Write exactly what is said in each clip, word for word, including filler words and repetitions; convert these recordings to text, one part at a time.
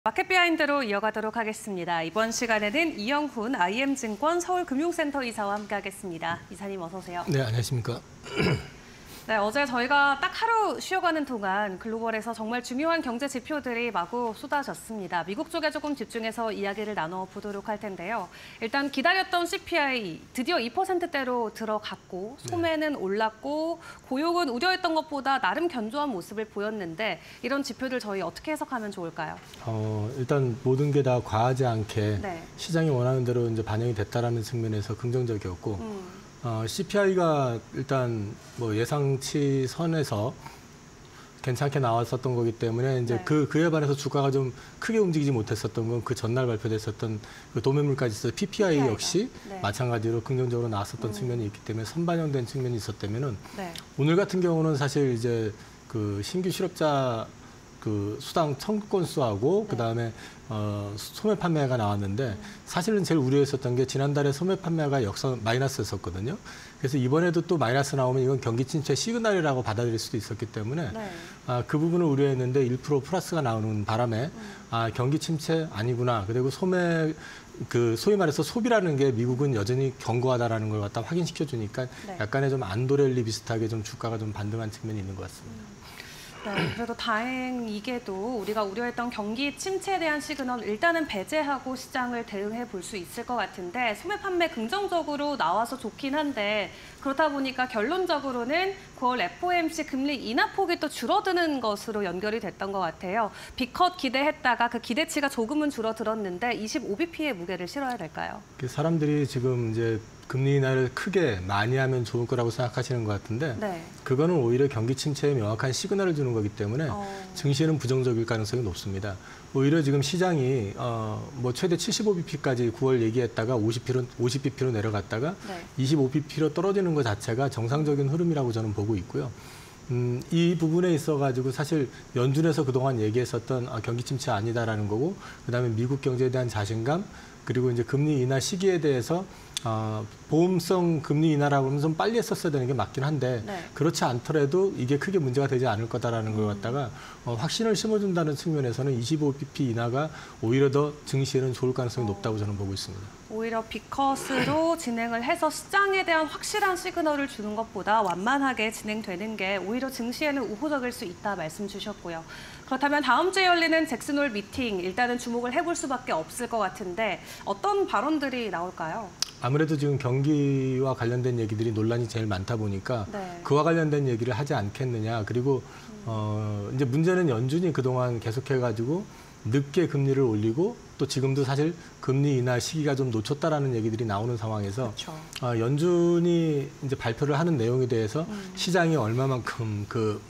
마켓 비하인드로 이어가도록 하겠습니다. 이번 시간에는 이영훈 아이엠증권 서울금융센터 이사와 함께하겠습니다. 이사님 어서 오세요. 네, 안녕하십니까. 네, 어제 저희가 딱 하루 쉬어가는 동안 글로벌에서 정말 중요한 경제 지표들이 마구 쏟아졌습니다. 미국 쪽에 조금 집중해서 이야기를 나눠보도록 할 텐데요. 일단 기다렸던 씨피아이 드디어 이 퍼센트대로 들어갔고 소매는 올랐고 고용은 우려했던 것보다 나름 견조한 모습을 보였는데 이런 지표들 저희 어떻게 해석하면 좋을까요? 어, 일단 모든 게 다 과하지 않게 네. 시장이 원하는 대로 이제 반영이 됐다라는 측면에서 긍정적이었고 음. 어, 씨피아이가 일단 뭐 예상치 선에서 괜찮게 나왔었던 거기 때문에 이제 네. 그 그에 반해서 주가가 좀 크게 움직이지 못했었던 건 그 전날 발표됐었던 그 도매물까지 있어 피피아이 피피아이가. 역시 네. 마찬가지로 긍정적으로 나왔었던 음. 측면이 있기 때문에 선반영된 측면이 있었다면은 네. 오늘 같은 경우는 사실 이제 그 신규 실업자 그 수당 청구 건수하고 네. 그다음에 어, 소매 판매가 나왔는데 사실은 제일 우려했었던 게 지난달에 소매 판매가 역선 마이너스였었거든요. 그래서 이번에도 또 마이너스 나오면 이건 경기 침체 시그널이라고 받아들일 수도 있었기 때문에 네. 아, 그 부분을 우려했는데 일 퍼센트 플러스가 나오는 바람에 음. 아, 경기 침체 아니구나. 그리고 소매 그 소위 말해서 소비라는 게 미국은 여전히 견고하다라는 걸 갖다 확인시켜 주니까 네. 약간의 좀 안도랠리 비슷하게 좀 주가가 좀 반등한 측면이 있는 것 같습니다. 음. 네, 그래도 다행이게도 우리가 우려했던 경기 침체에 대한 시그널 일단은 배제하고 시장을 대응해 볼 수 있을 것 같은데 소매 판매 긍정적으로 나와서 좋긴 한데 그렇다 보니까 결론적으로는 구월 에프오엠씨 금리 인하폭이 또 줄어드는 것으로 연결이 됐던 것 같아요. B컷 기대했다가 그 기대치가 조금은 줄어들었는데 이십오 비피의 무게를 실어야 될까요? 사람들이 지금 이제 금리 인하를 크게 많이 하면 좋을 거라고 생각하시는 것 같은데 네. 그거는 오히려 경기 침체에 명확한 시그널을 주는 거기 때문에 어... 증시는 부정적일 가능성이 높습니다. 오히려 지금 시장이 어, 뭐 최대 칠십오 비피까지 구월 얘기했다가 오십 비피로, 오십 비피로 내려갔다가 네. 이십오 비피로 떨어지는 것 자체가 정상적인 흐름이라고 저는 보고 있고요. 음, 이 부분에 있어가지고 사실 연준에서 그동안 얘기했었던 아, 경기 침체 아니다라는 거고 그다음에 미국 경제에 대한 자신감 그리고 이제 금리 인하 시기에 대해서 어, 보험성 금리 인하라고 하면 좀 빨리 했었어야 되는 게 맞긴 한데 네. 그렇지 않더라도 이게 크게 문제가 되지 않을 거다라는 걸 갖다가 어, 확신을 심어준다는 측면에서는 이십오 비피 인하가 오히려 더 증시에는 좋을 가능성이 높다고 저는 보고 있습니다. 오히려 B컷으로 진행을 해서 시장에 대한 확실한 시그널을 주는 것보다 완만하게 진행되는 게 오히려 증시에는 우호적일 수 있다 말씀 주셨고요. 그렇다면 다음 주에 열리는 잭슨홀 미팅 일단은 주목을 해볼 수밖에 없을 것 같은데 어떤 발언들이 나올까요? 아무래도 지금 경기와 관련된 얘기들이 논란이 제일 많다 보니까 네. 그와 관련된 얘기를 하지 않겠느냐. 그리고 어, 이제 문제는 연준이 그동안 계속해가지고 늦게 금리를 올리고 또 지금도 사실 금리 인하 시기가 좀 놓쳤다라는 얘기들이 나오는 상황에서 그렇죠. 어, 연준이 이제 발표를 하는 내용에 대해서 음. 시장이 얼마만큼 그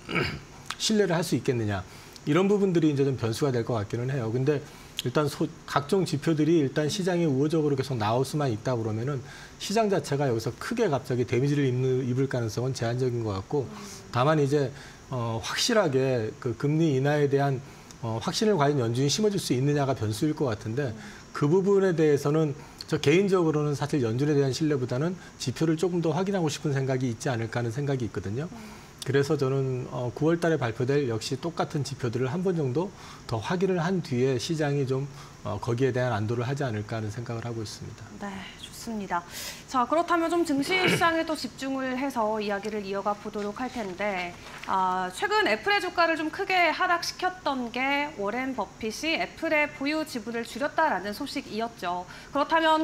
신뢰를 할 수 있겠느냐. 이런 부분들이 이제 좀 변수가 될 것 같기는 해요. 근데 일단 소, 각종 지표들이 일단 시장에 우호적으로 계속 나올 수만 있다 그러면은 시장 자체가 여기서 크게 갑자기 데미지를 입는, 입을 가능성은 제한적인 것 같고 다만 이제 어, 확실하게 그 금리 인하에 대한 어, 확신을 과연 연준이 심어줄 수 있느냐가 변수일 것 같은데 그 부분에 대해서는 저 개인적으로는 사실 연준에 대한 신뢰보다는 지표를 조금 더 확인하고 싶은 생각이 있지 않을까 하는 생각이 있거든요. 그래서 저는 구월 달에 발표될 역시 똑같은 지표들을 한 번 정도 더 확인을 한 뒤에 시장이 좀 거기에 대한 안도를 하지 않을까 하는 생각을 하고 있습니다. 네, 좋습니다. 자, 그렇다면 좀 증시 시장에 또 집중을 해서 이야기를 이어가 보도록 할 텐데 아, 최근 애플의 주가를 좀 크게 하락시켰던 게 워렌 버핏이 애플의 보유 지분을 줄였다라는 소식이었죠. 그렇다면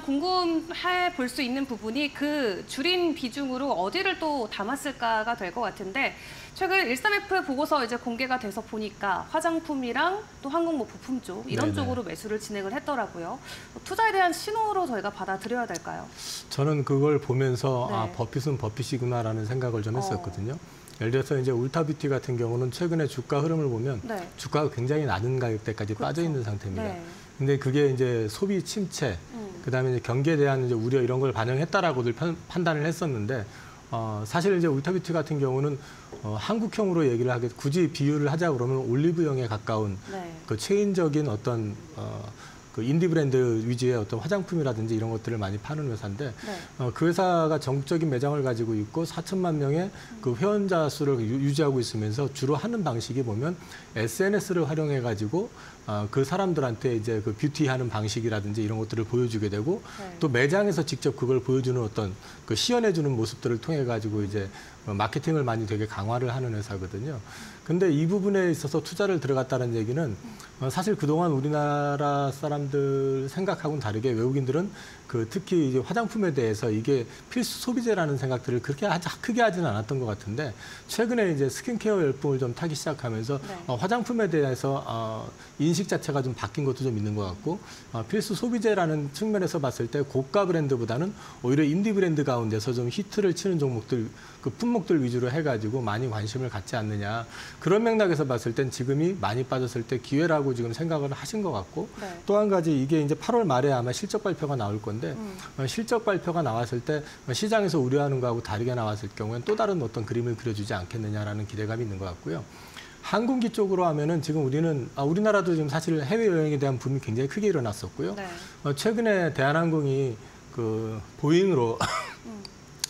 궁금해 볼 수 있는 부분이 그 줄인 비중으로 어디를 또 담았을까가 될 것 같은데 최근 일삼에프 보고서 이제 공개가 돼서 보니까 화장품이랑 또 항공 뭐 부품 쪽 이런 네네. 쪽으로 매수를 진행을 했더라고요. 투자에 대한 신호로 저희가 받아들여야 될까요? 저는 그걸 보면서 네. 아 버핏은 버핏이구나라는 생각을 좀 했었거든요. 어. 예를 들어서 이제 울타뷰티 같은 경우는 최근에 주가 흐름을 보면 네. 주가가 굉장히 낮은 가격대까지 그렇죠. 빠져 있는 상태입니다. 네. 근데 그게 이제 소비 침체, 음. 그다음에 이제 경기에 대한 이제 우려 이런 걸 반영했다라고들 편, 판단을 했었는데. 어, 사실 이제 울타뷰티 같은 경우는 어, 한국형으로 얘기를 하게 굳이 비유를 하자 그러면 올리브영에 가까운 네. 그 체인적인 어떤 어, 그 인디 브랜드 위주의 어떤 화장품이라든지 이런 것들을 많이 파는 회사인데 네. 어, 그 회사가 전국적인 매장을 가지고 있고 사천만 명의 그 회원자 수를 유- 유지하고 있으면서 주로 하는 방식이 보면 에스엔에스를 활용해 가지고 어, 그 사람들한테 이제 그 뷰티하는 방식이라든지 이런 것들을 보여주게 되고 네. 또 매장에서 직접 그걸 보여주는 어떤 그 시연해주는 모습들을 통해 가지고 이제 어, 마케팅을 많이 되게 강화를 하는 회사거든요. 근데 이 부분에 있어서 투자를 들어갔다는 얘기는 어, 사실 그동안 우리나라 사람들 생각하고는 다르게 외국인들은 그 특히 이제 화장품에 대해서 이게 필수 소비재라는 생각들을 그렇게 하지, 크게 하지는 않았던 것 같은데 최근에 이제 스킨케어 열풍을 좀 타기 시작하면서 네. 어, 화장품에 대해서 어, 인식 자체가 좀 바뀐 것도 좀 있는 것 같고 어, 필수 소비재라는 측면에서 봤을 때 고가 브랜드보다는 오히려 인디 브랜드 가운데서 좀 히트를 치는 종목들 그 품목들 위주로 해가지고 많이 관심을 갖지 않느냐 그런 맥락에서 봤을 땐 지금이 많이 빠졌을 때 기회라고 지금 생각을 하신 것 같고 네. 또 한 가지 이게 이제 팔월 말에 아마 실적 발표가 나올 건데 음. 어, 실적 발표가 나왔을 때 시장에서 우려하는 거하고 다르게 나왔을 경우엔 또 다른 어떤 그림을 그려주지 않겠느냐라는 기대감이 있는 것 같고요. 항공기 쪽으로 하면은 지금 우리는 아, 우리나라도 지금 사실 해외 여행에 대한 붐이 굉장히 크게 일어났었고요. 네. 어, 최근에 대한항공이 그 보잉으로 음.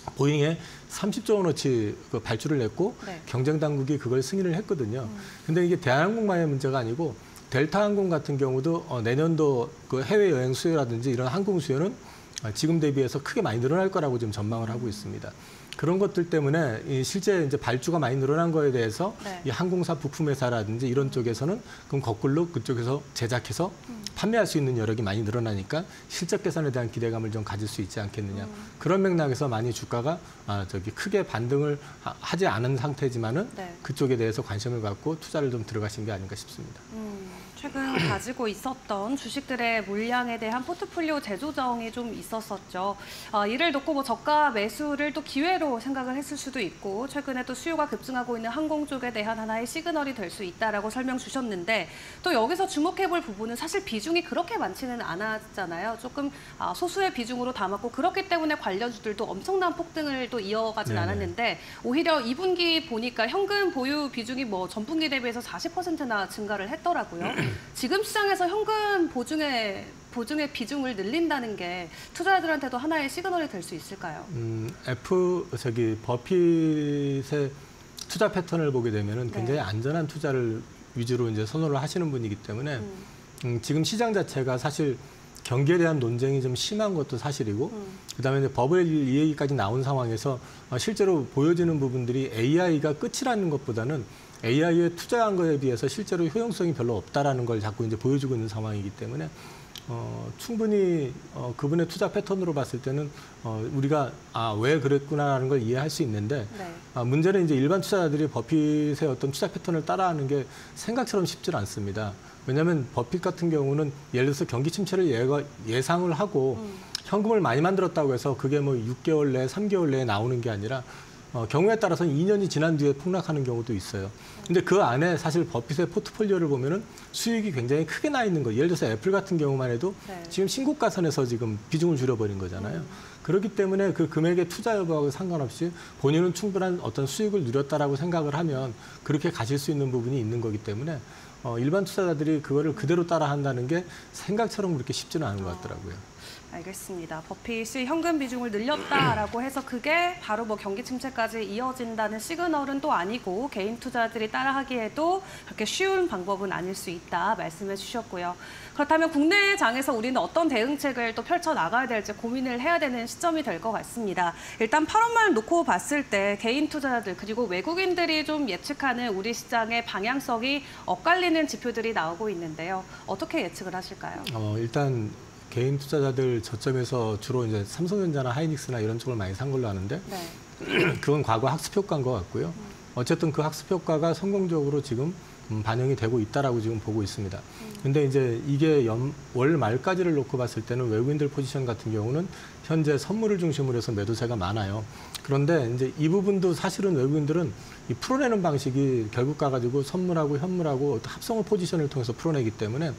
보잉에 삼십조 원어치 그 발주를 냈고 네. 경쟁 당국이 그걸 승인을 했거든요. 음. 근데 이게 대한항공만의 문제가 아니고 델타항공 같은 경우도 어, 내년도 그 해외 여행 수요라든지 이런 항공 수요는 어, 지금 대비해서 크게 많이 늘어날 거라고 지금 전망을 하고 있습니다. 그런 것들 때문에 이 실제 이제 발주가 많이 늘어난 거에 대해서 네. 이 항공사 부품회사라든지 이런 쪽에서는 그럼 거꾸로 그쪽에서 제작해서 음. 판매할 수 있는 여력이 많이 늘어나니까 실적 개선에 대한 기대감을 좀 가질 수 있지 않겠느냐. 음. 그런 맥락에서 많이 주가가 아, 저기 크게 반등을 하- 하지 않은 상태지만은 네. 그쪽에 대해서 관심을 갖고 투자를 좀 들어가신 게 아닌가 싶습니다. 음, 최근 가지고 있었던 주식들의 물량에 대한 포트폴리오 재조정이 좀 있었었죠. 어, 이를 놓고 뭐 저가 매수를 또 기회로 생각을 했을 수도 있고 최근에 또 수요가 급증하고 있는 항공 쪽에 대한 하나의 시그널이 될 수 있다라고 설명 주셨는데 또 여기서 주목해볼 부분은 사실 비중이 그렇게 많지는 않았잖아요. 조금 아, 소수의 비중으로 담았고 그렇기 때문에 관련주들도 엄청난 폭등을 또 이어가진 네네. 않았는데 오히려 이 분기 보니까 현금 보유 비중이 뭐 전분기 대비해서 사십 퍼센트나 증가를 했더라고요. 지금 시장에서 현금 보증의 보증의 비중을 늘린다는 게 투자자들한테도 하나의 시그널이 될 수 있을까요? 음, F 저기 버핏의 투자 패턴을 보게 되면은 굉장히 네. 안전한 투자를 위주로 이제 선호를 하시는 분이기 때문에 음, 음, 지금 시장 자체가 사실 경기에 대한 논쟁이 좀 심한 것도 사실이고 음, 그다음에 이제 법을 이 얘기까지 나온 상황에서 어, 실제로 보여지는 부분들이 에이아이가 끝이라는 것보다는 에이아이에 투자한 거에 비해서 실제로 효용성이 별로 없다라는 걸 자꾸 이제 보여주고 있는 상황이기 때문에 어, 충분히 어, 그분의 투자 패턴으로 봤을 때는 어, 우리가 아, 왜 그랬구나라는 걸 이해할 수 있는데 네. 아, 문제는 이제 일반 투자자들이 버핏의 어떤 투자 패턴을 따라하는 게 생각처럼 쉽지 않습니다. 왜냐하면 버핏 같은 경우는 예를 들어서 경기 침체를 예가, 예상을 하고 음, 현금을 많이 만들었다고 해서 그게 뭐 육 개월 내에 삼 개월 내에 나오는 게 아니라 어, 경우에 따라서는 이 년이 지난 뒤에 폭락하는 경우도 있어요. 근데 그 안에 사실 버핏의 포트폴리오를 보면은 수익이 굉장히 크게 나 있는 거. 예를 들어서 애플 같은 경우만 해도 네. 지금 신고가선에서 지금 비중을 줄여버린 거잖아요. 음. 그렇기 때문에 그 금액의 투자 여부하고 상관없이 본인은 충분한 어떤 수익을 누렸다라고 생각을 하면 그렇게 가실 수 있는 부분이 있는 거기 때문에 어, 일반 투자자들이 그거를 그대로 따라 한다는 게 생각처럼 그렇게 쉽지는 않은 것 같더라고요. 알겠습니다. 버핏이 현금 비중을 늘렸다라고 해서 그게 바로 뭐 경기 침체까지 이어진다는 시그널은 또 아니고 개인 투자자들이 따라하기에도 그렇게 쉬운 방법은 아닐 수 있다 말씀해 주셨고요. 그렇다면 국내 장에서 우리는 어떤 대응책을 또 펼쳐 나가야 될지 고민을 해야 되는 시점이 될 것 같습니다. 일단 팔월말 놓고 봤을 때 개인 투자자들 그리고 외국인들이 좀 예측하는 우리 시장의 방향성이 엇갈리는 지표들이 나오고 있는데요. 어떻게 예측을 하실까요? 어, 일단 개인 투자자들 저점에서 주로 이제 삼성전자나 하이닉스나 이런 쪽을 많이 산 걸로 아는데 네. 그건 과거 학습 효과인 것 같고요. 어쨌든 그 학습 효과가 성공적으로 지금 음, 반영이 되고 있다라고 지금 보고 있습니다. 근데 이제 이게 연, 월 말까지를 놓고 봤을 때는 외국인들 포지션 같은 경우는 현재 선물을 중심으로 해서 매도세가 많아요. 그런데 이제 이 부분도 사실은 외국인들은 이 풀어내는 방식이 결국 가가지고 선물하고 현물하고 합성을 포지션을 통해서 풀어내기 때문에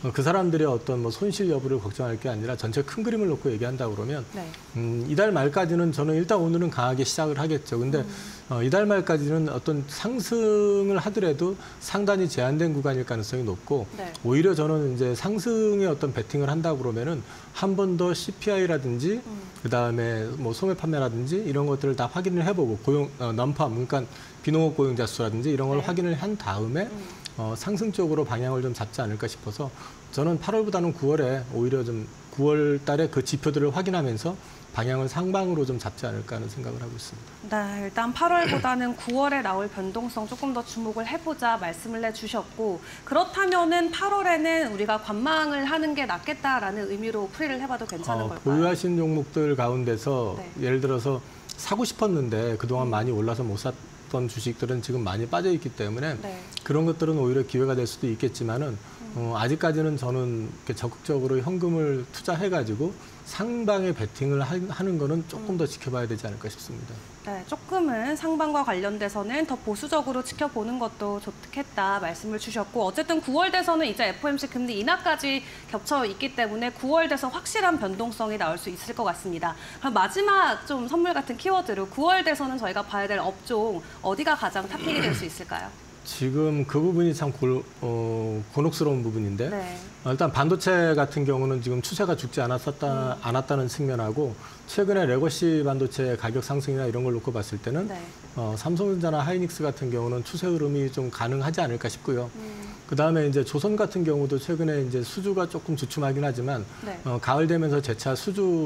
어, 그 사람들의 어떤 뭐 손실 여부를 걱정할 게 아니라 전체 큰 그림을 놓고 얘기한다 그러면 네. 음, 이달 말까지는 저는 일단 오늘은 강하게 시작을 하겠죠. 근데 음. 어, 이달 말까지는 어떤 상승을 하더라도 상단이 제한된 구간일 가능성이 높고 네. 오히려 저는 이제 상승의 어떤 베팅을 한다 그러면은 한 번 더 씨피아이라든지 음. 그다음에 뭐 소매 판매라든지 이런 것들을 다 확인을 해보고 고용 어, 넘팜 그러니까 비농업 고용자 수라든지 이런 걸 네. 확인을 한 다음에 음. 어, 상승 쪽으로 방향을 좀 잡지 않을까 싶어서 저는 팔월보다는 구월에 오히려 좀 구월 달에 그 지표들을 확인하면서 방향을 상방으로 좀 잡지 않을까 하는 생각을 하고 있습니다. 네, 일단 팔월보다는 구월에 나올 변동성 조금 더 주목을 해보자 말씀을 해주셨고 그렇다면은 팔월에는 우리가 관망을 하는 게 낫겠다라는 의미로 풀이를 해봐도 괜찮은 어, 걸까요? 보유하신 종목들 가운데서 네. 예를 들어서 사고 싶었는데 그동안 음. 많이 올라서 못 샀던 주식들은 지금 많이 빠져 있기 때문에 네. 그런 것들은 오히려 기회가 될 수도 있겠지만은 어, 아직까지는 저는 이렇게 적극적으로 현금을 투자해가지고 상방에 베팅을 하, 하는 거는 조금 더 지켜봐야 되지 않을까 싶습니다. 네, 조금은 상반과 관련돼서는 더 보수적으로 지켜보는 것도 좋겠다 말씀을 주셨고 어쨌든 구월 돼서는 이제 에프오엠씨 금리 인하까지 겹쳐 있기 때문에 구월 돼서 확실한 변동성이 나올 수 있을 것 같습니다. 그럼 마지막 좀 선물 같은 키워드로 구월 돼서는 저희가 봐야 될 업종 어디가 가장 탑픽이 될 수 있을까요? 지금 그 부분이 참 고, 어, 곤혹스러운 부분인데 네. 어, 일단 반도체 같은 경우는 지금 추세가 죽지 않았었다, 음. 않았다는 측면하고 최근에 레거시 반도체 가격 상승이나 이런 걸 놓고 봤을 때는 네. 어, 삼성전자나 하이닉스 같은 경우는 추세 흐름이 좀 가능하지 않을까 싶고요. 음. 그 다음에 이제 조선 같은 경우도 최근에 이제 수주가 조금 주춤하긴 하지만 네. 어, 가을 되면서 재차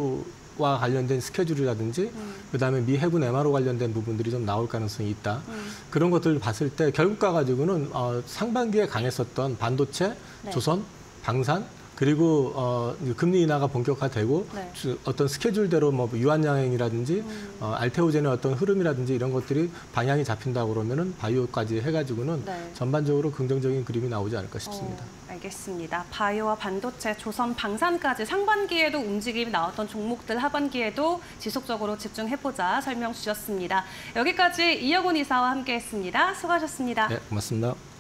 수주와 관련된 스케줄이라든지 음. 그다음에 미 해군 엠아르오 관련된 부분들이 좀 나올 가능성이 있다. 음. 그런 것들을 봤을 때 결국 가가지고는 어, 상반기에 강했었던 반도체, 네. 조선, 방산 그리고 어, 이제 금리 인하가 본격화되고 네. 주- 어떤 스케줄대로 뭐 유한양행이라든지 음. 어, 알테오젠의 어떤 흐름이라든지 이런 것들이 방향이 잡힌다 그러면은 바이오까지 해가지고는 네. 전반적으로 긍정적인 그림이 나오지 않을까 싶습니다. 어, 알겠습니다. 바이오와 반도체, 조선, 방산까지 상반기에도 움직임이 나왔던 종목들 하반기에도 지속적으로 집중해보자 설명 주셨습니다. 여기까지 이혁훈 이사와 함께했습니다. 수고하셨습니다. 네, 고맙습니다.